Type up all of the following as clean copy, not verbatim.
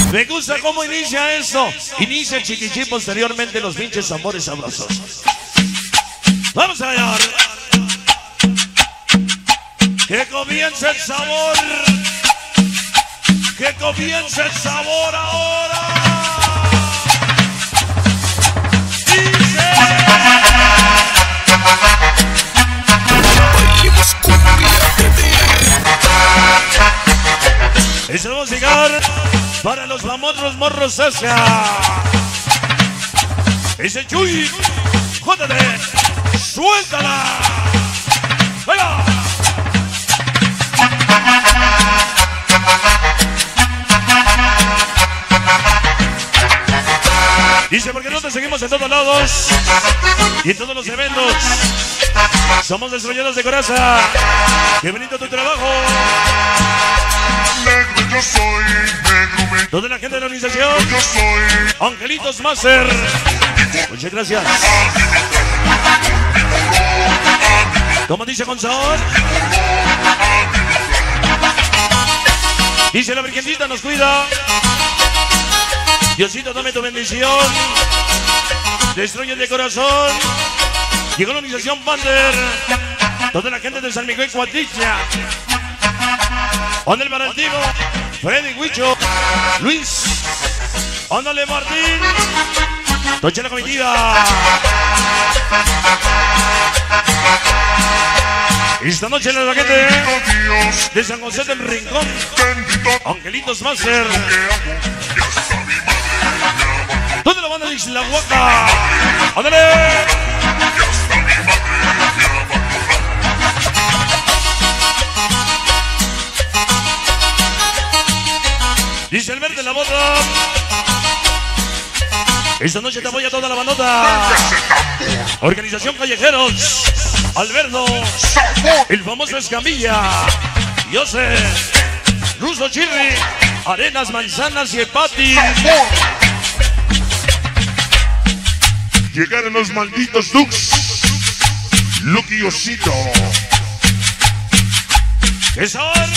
Me gusta cómo inicia eso. Inicia el chiquichín, posteriormente los pinches amores sabrosos. Vamos a ver. Que comience el sabor. Que comience el sabor ahora. Dice. Ese vamos a llegar para los famosos morros hacia. Ese Chuy. Jódete. Suéltala. ¡Venga! Dice, porque no te seguimos en todos lados y en todos los eventos. Somos desarrollados de coraza. Qué bonito tu trabajo. Negro yo soy, negro me. Toda la gente de la organización. Yo soy Angelitos Master. Muchas gracias. ¿Cómo dice Gonzalo? Dice la Virgencita nos cuida. Diosito, dame tu bendición. Destruye de corazón. Llegó la organización Bander. Toda la gente de San Miguel Cuatilla. Ándale para el Tigo. Freddy Huicho. Luis. Ándale Martín. Tocha la comitiva. Esta noche en el paquete de San José del Rincón. Angelitos Master. ¿Dónde la banda de Isla Huaca? ¡Ándale! Dice el verde la bota. Esta noche te apoya toda la bandota. Organización Callejeros. Alberto. El famoso Escamilla. Jose. Ruso Chirri. Arenas, Manzanas y Epati. Llegaron los malditos Dux. Lucky Osito. ¿Qué son?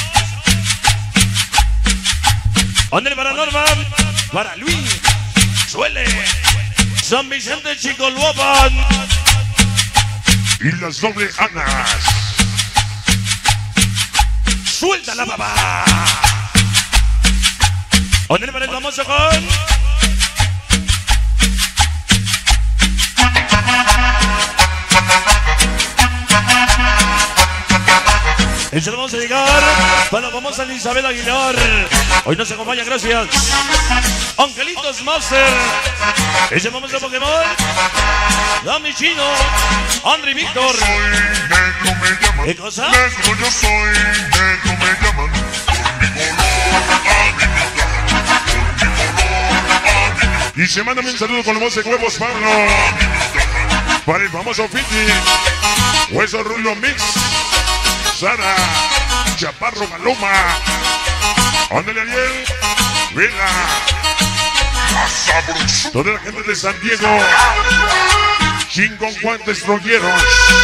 Ándale para Norman. Para Luis. Suele. San Vicente Chicoloapan. Y las doble Anas. Suelta la papá. Ándale para el famoso con. Y se lo vamos a llegar para la famosa Elizabeth Aguilar. Hoy nos acompaña, gracias. Angelitos Master. Ese famoso Pokémon. Dami Chino. Andri Víctor. Negro me llaman. ¿Qué cosa? Negro yo soy, negro me llaman. Y se mándame un saludo con los 12 huevos, Pablo. Para el famoso Fiti. Hueso Rulo Mix. Sara, Chaparro Maloma, ándale Ariel, Vela, toda la gente de San Diego, Chingón Guantes Rolleros,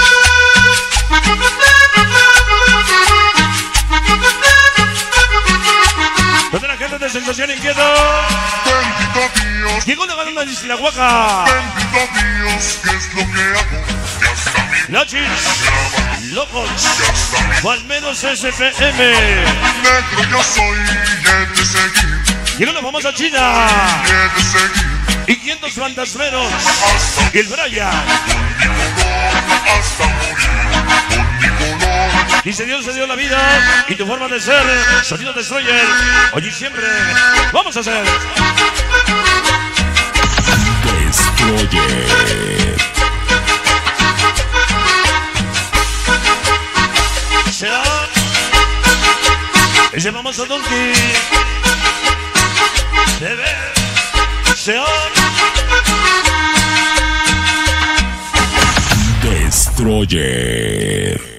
toda la gente de Sensación Inquieta. Bendito Dios, llegó la banda de Isla Huaca. Bendito Dios, ¿qué es lo que hago? Ya está mi Nachis, Locos, o al menos SPM. Negro yo soy, he de seguir. Llegó la famosa China. He de seguir. Y 500 fantasmeros. Y el Brian. Hasta morir, con mi color. Dice Dios se dio la vida y tu forma de ser. Sonido Destroyer. Hoy y siempre. Vamos a hacer. Destroyer. Será ese famoso Donkey. Debe ser Destroyer.